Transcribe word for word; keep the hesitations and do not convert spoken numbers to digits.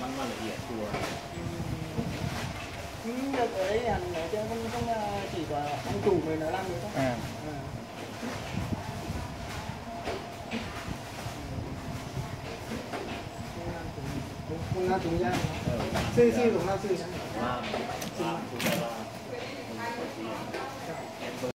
มันมันละเอียดตัว Ừ, được ở đây là ở trên không không chỉ có ông chủ người nó làm được thôi. À. À. Không làm chúng ra. Xì xì cũng làm xì. làm làm chúng ta